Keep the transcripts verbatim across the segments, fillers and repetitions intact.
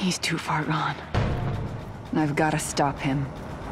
He's too far gone. I've got to stop him.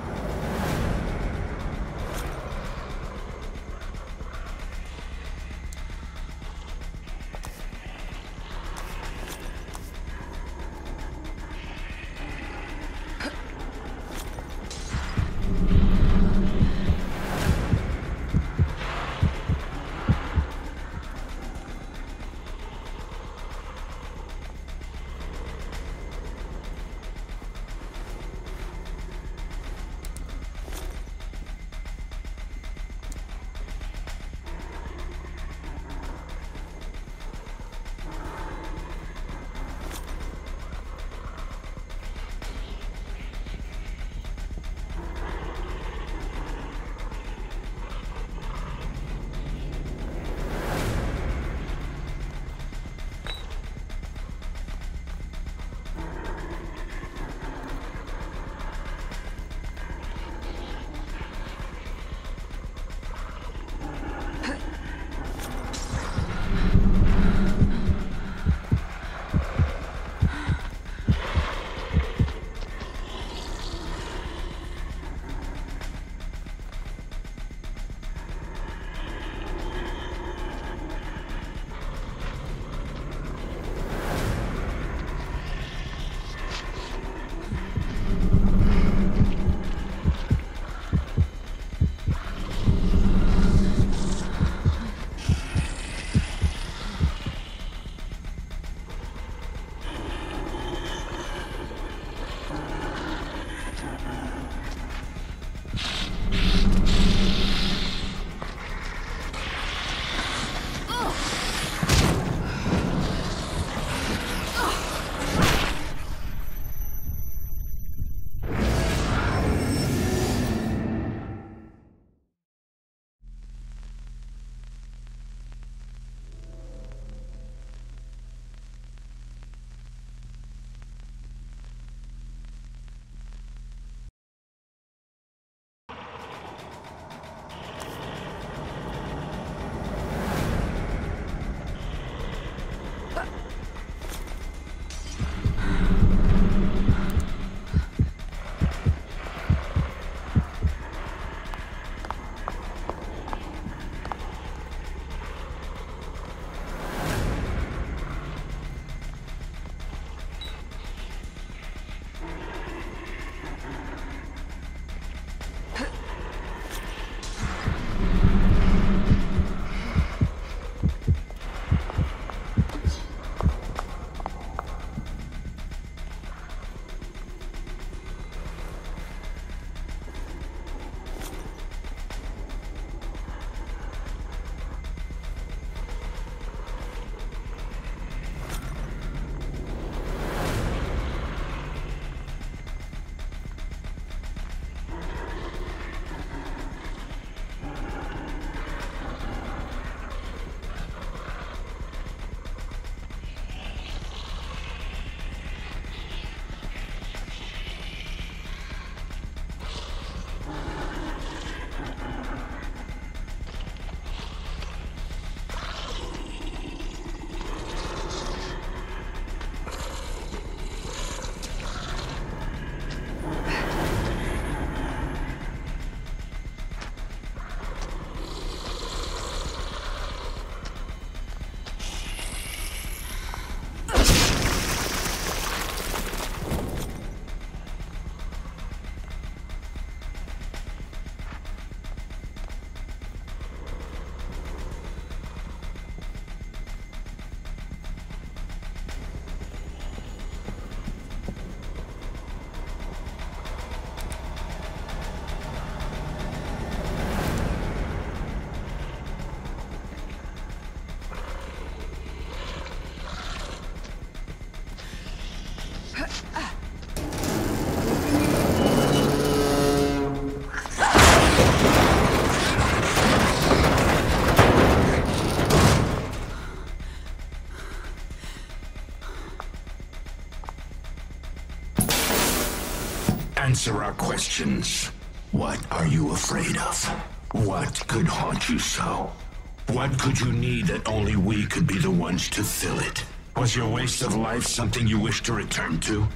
Answer our questions. What are you afraid of? What could haunt you so? What could you need that only we could be the ones to fill it? Was your waste of life something you wish to return to?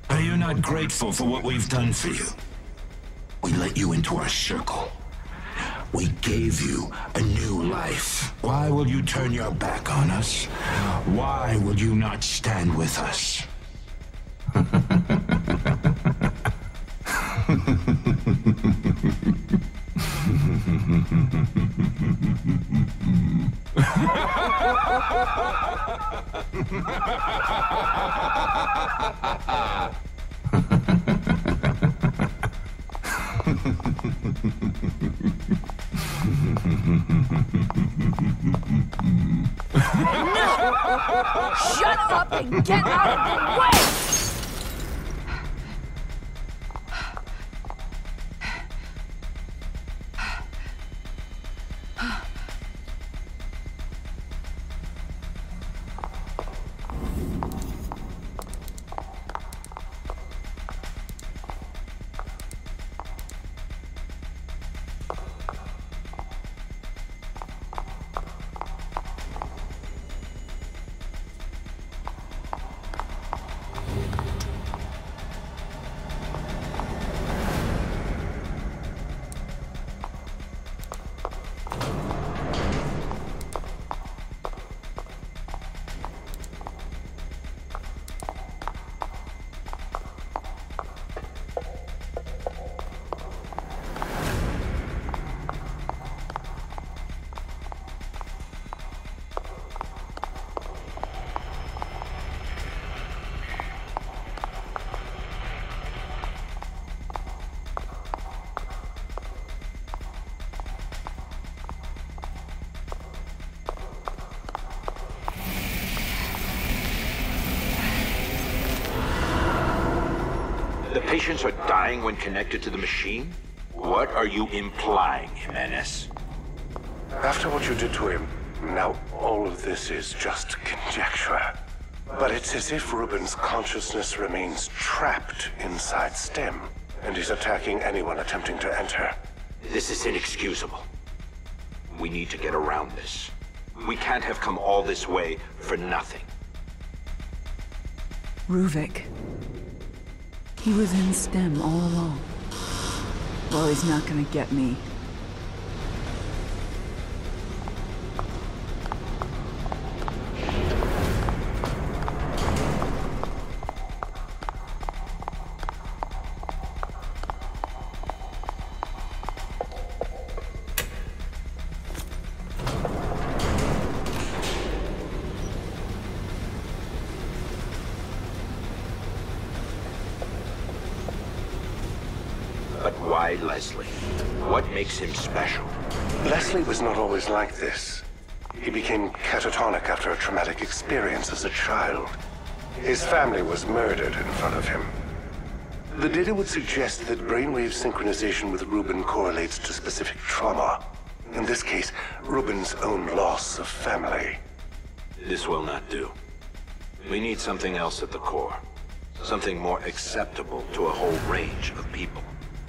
Are you not grateful for what we've done for you? We let you into our circle. We gave you a new life. Why will you turn your back on us? Why will you not stand with us? Shut up and get out of the way! The patients are dying when connected to the machine? What are you implying, Jimenez? After what you did to him, now all of this is just conjecture. But it's as if Ruben's consciousness remains trapped inside STEM, and he's attacking anyone attempting to enter. This is inexcusable. We need to get around this. We can't have come all this way for nothing. Ruvik. He was in STEM all along. Well, he's not gonna get me. But why Leslie? What makes him special? Leslie was not always like this. He became catatonic after a traumatic experience as a child. His family was murdered in front of him. The data would suggest that brainwave synchronization with Ruben correlates to specific trauma. In this case, Ruben's own loss of family. This will not do. We need something else at the core. Something more acceptable to a whole range of people.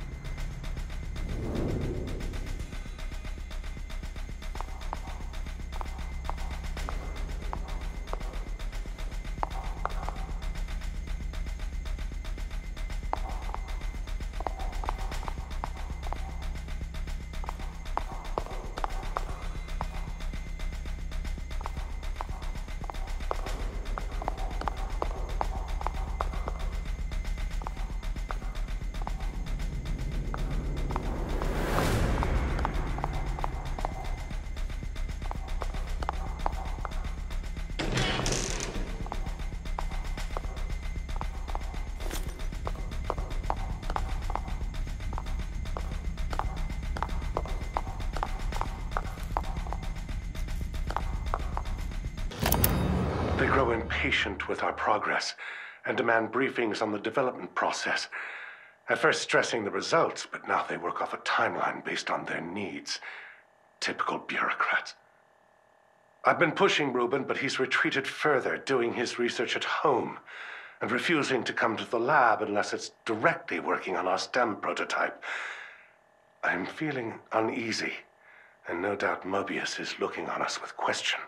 They grow impatient with our progress and demand briefings on the development process. At first stressing the results, but now they work off a timeline based on their needs. Typical bureaucrats. I've been pushing Ruben, but he's retreated further, doing his research at home and refusing to come to the lab unless it's directly working on our STEM prototype. I'm feeling uneasy, and no doubt Mobius is looking on us with question.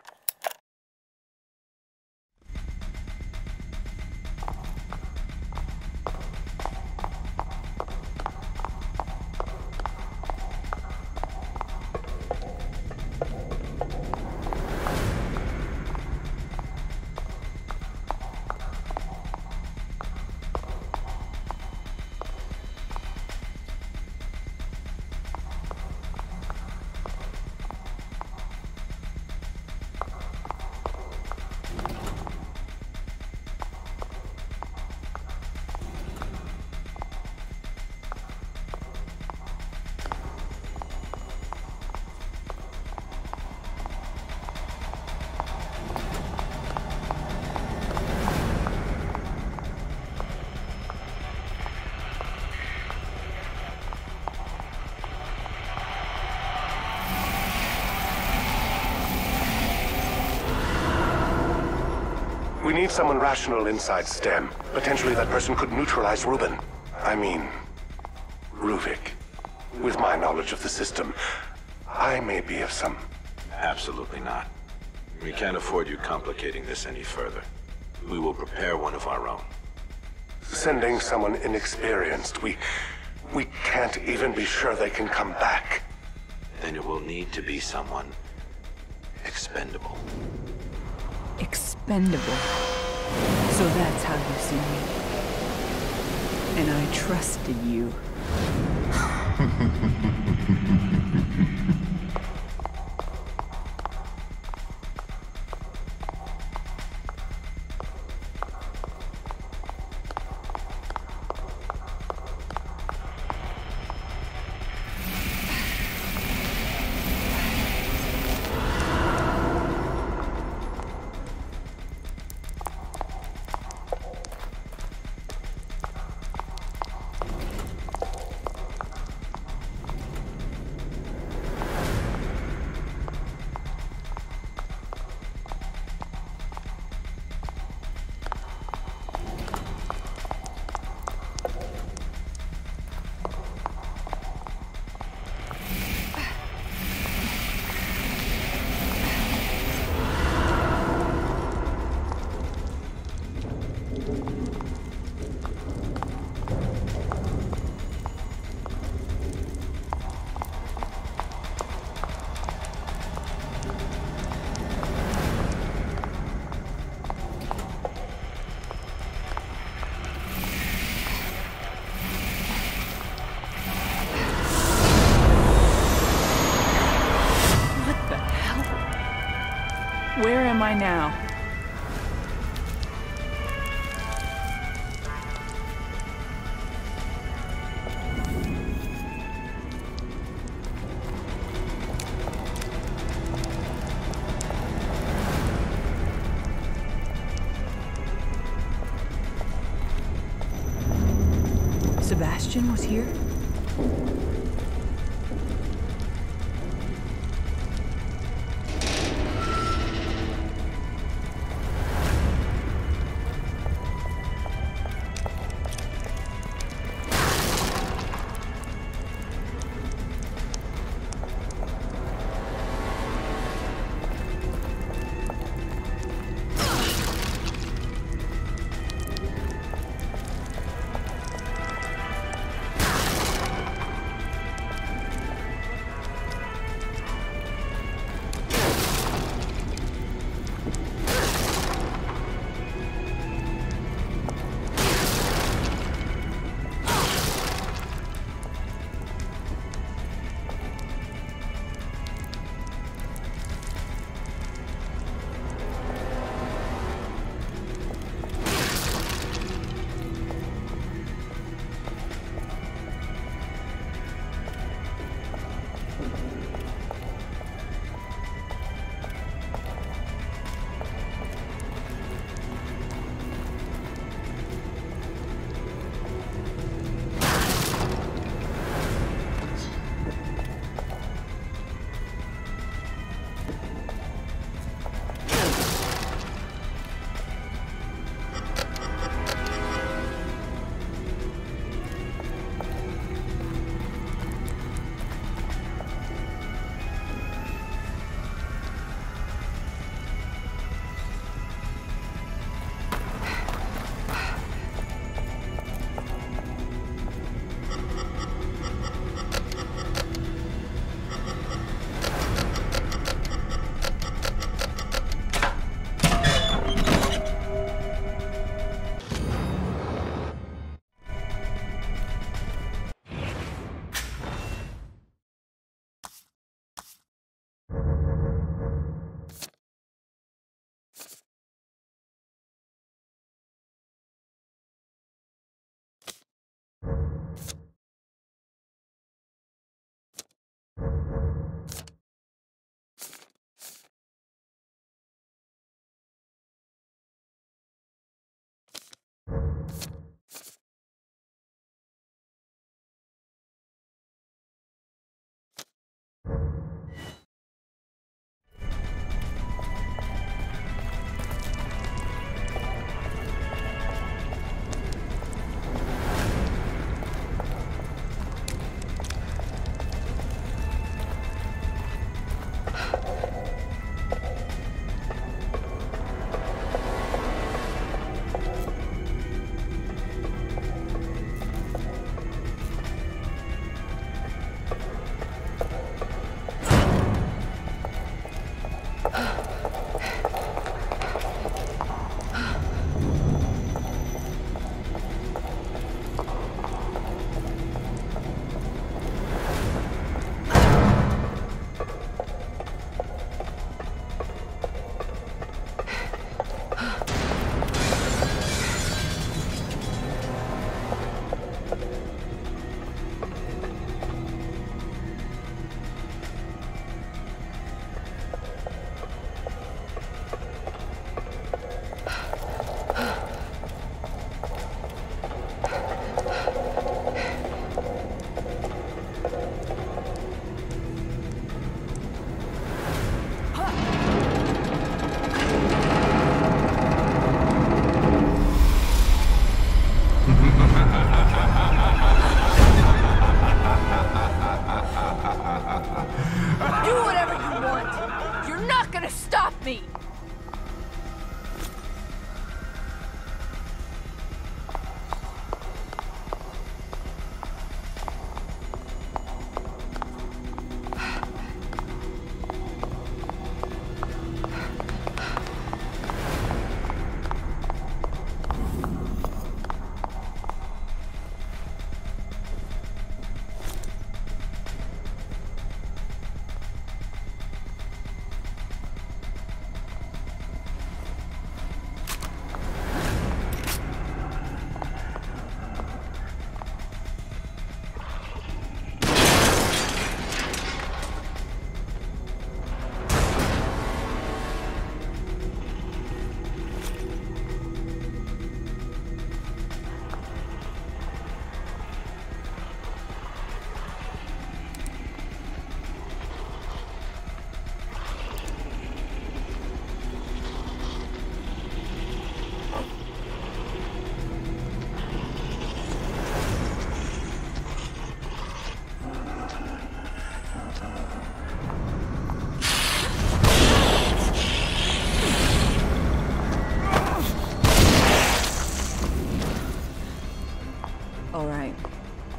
need someone rational inside STEM. Potentially that person could neutralize Ruben. I mean, Ruvik. With my knowledge of the system, I may be of some... Absolutely not. We can't afford you complicating this any further. We will prepare one of our own. Sending someone inexperienced, we... we can't even be sure they can come back. Then it will need to be someone expendable. Expendable. So that's how you see me. And I trusted you. Where am I now? Sebastian was here?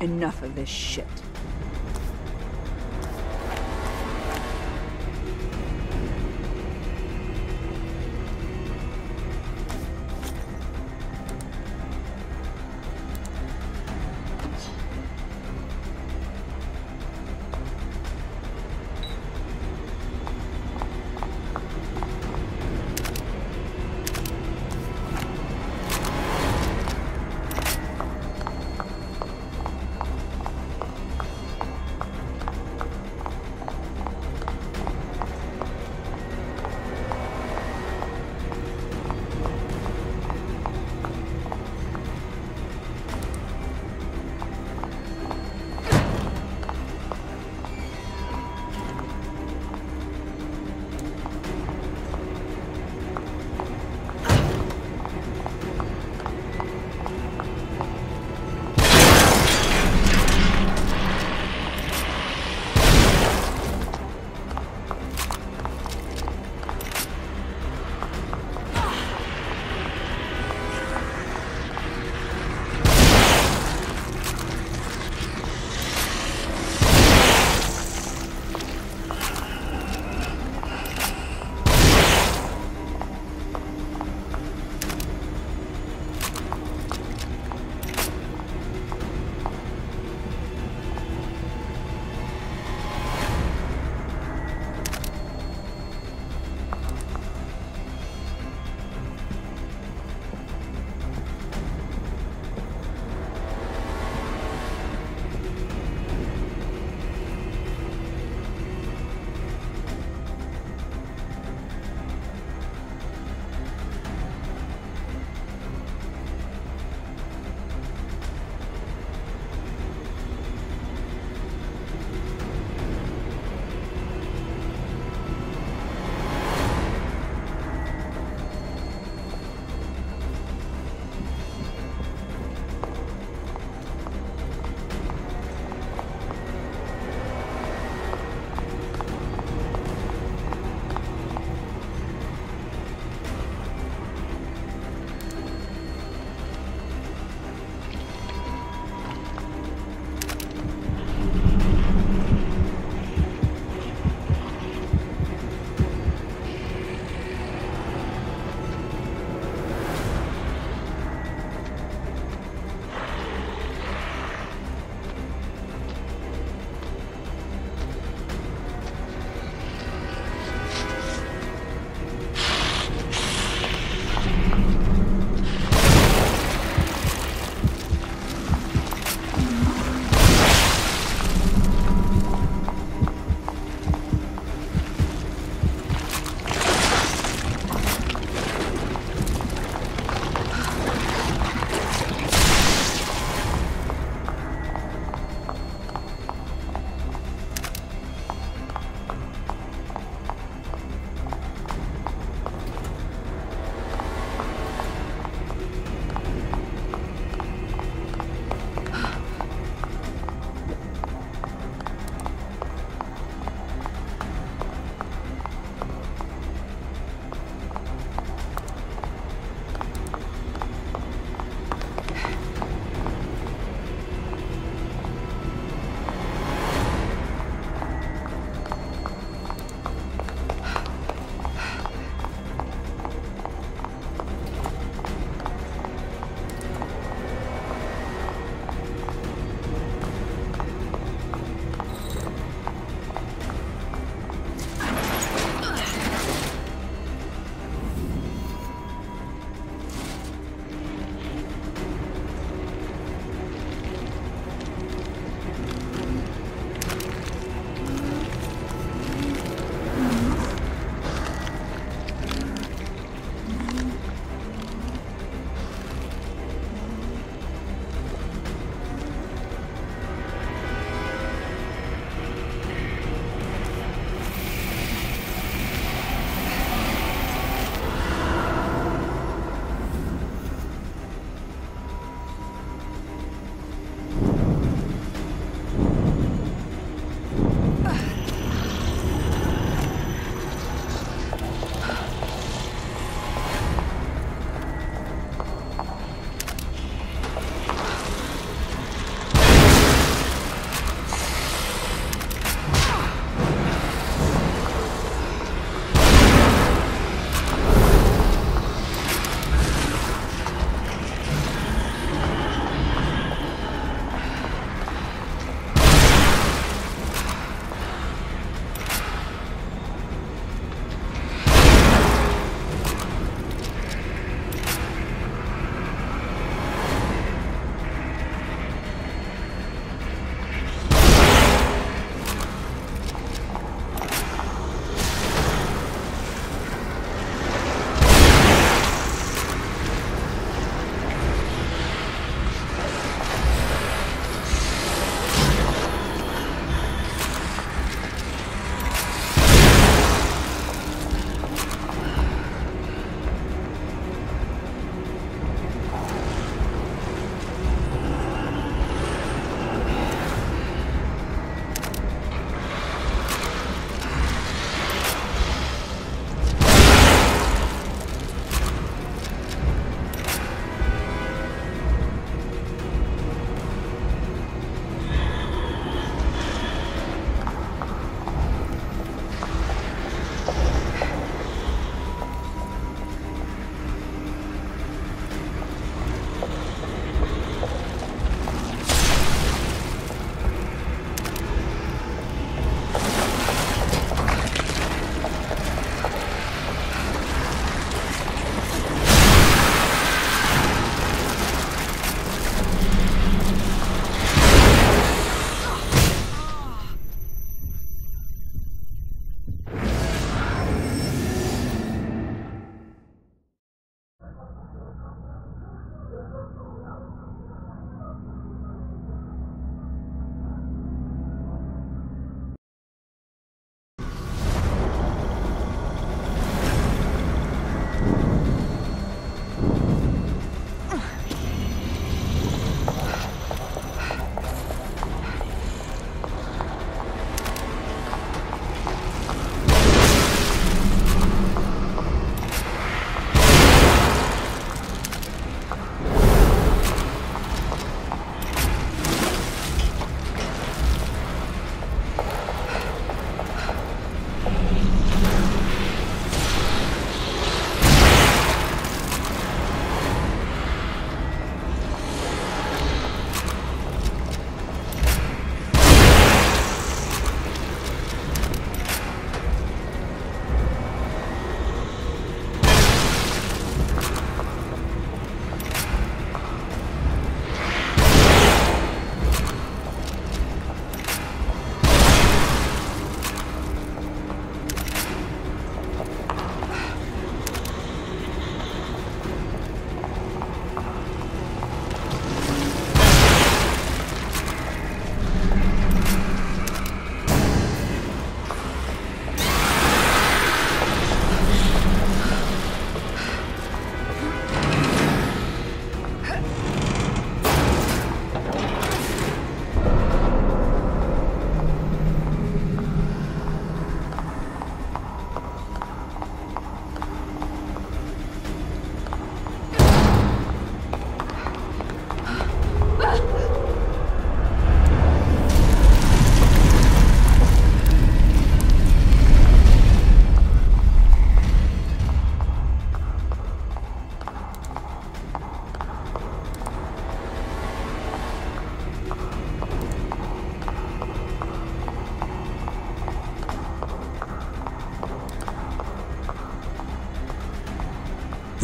Enough of this shit.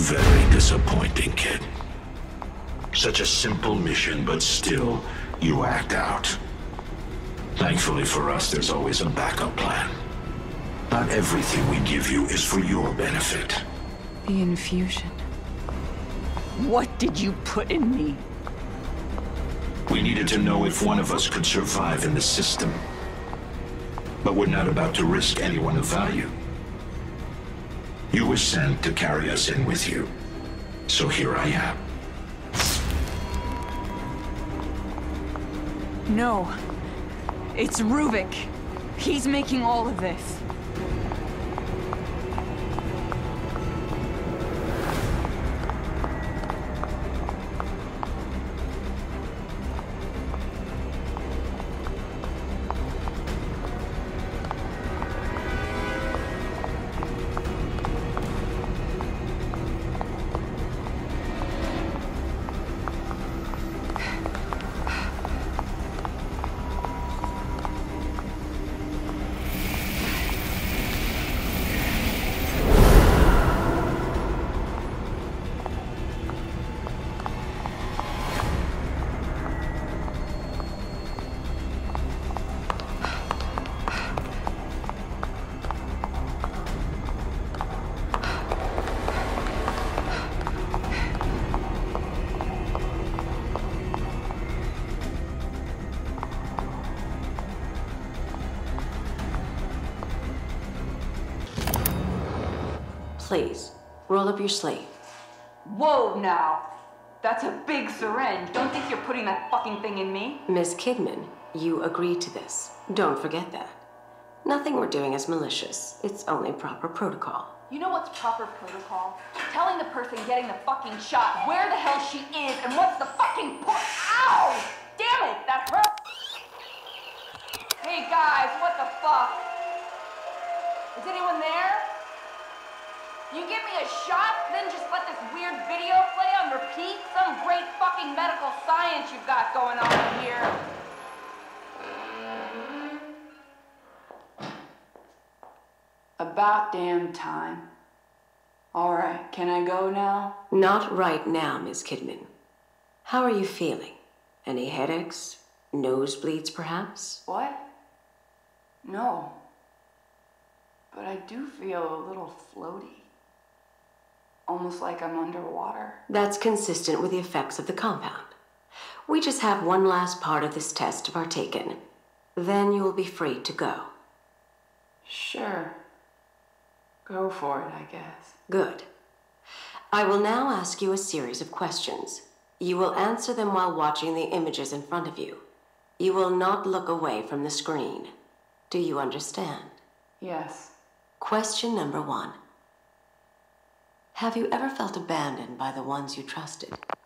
Very disappointing, kid. Such a simple mission, but still, you act out. Thankfully for us, there's always a backup plan. Not everything we give you is for your benefit. The infusion. What did you put in me? We needed to know if one of us could survive in the system. But we're not about to risk anyone of value. You were sent to carry us in with you. So here I am. No. It's Ruvik. He's making all of this. Please, roll up your sleeve. Whoa, now. That's a big syringe. Don't think you're putting that fucking thing in me. Miss Kidman, you agreed to this. Don't forget that. Nothing we're doing is malicious. It's only proper protocol. You know what's proper protocol? Telling the person getting the fucking shot where the hell she is and what's the fucking point. Ow! Damn it, that hurt! Hey guys, what the fuck? Is anyone there? You give me a shot, then just let this weird video play on repeat? Some great fucking medical science you've got going on here. About damn time. All right, can I go now? Not right now, Miss Kidman. How are you feeling? Any headaches? Nosebleeds, perhaps? What? No. But I do feel a little floaty. Almost like I'm underwater. That's consistent with the effects of the compound. We just have one last part of this test to partake in. Then you will be free to go. Sure. Go for it, I guess. Good. I will now ask you a series of questions. You will answer them while watching the images in front of you. You will not look away from the screen. Do you understand? Yes. Question number one. Have you ever felt abandoned by the ones you trusted?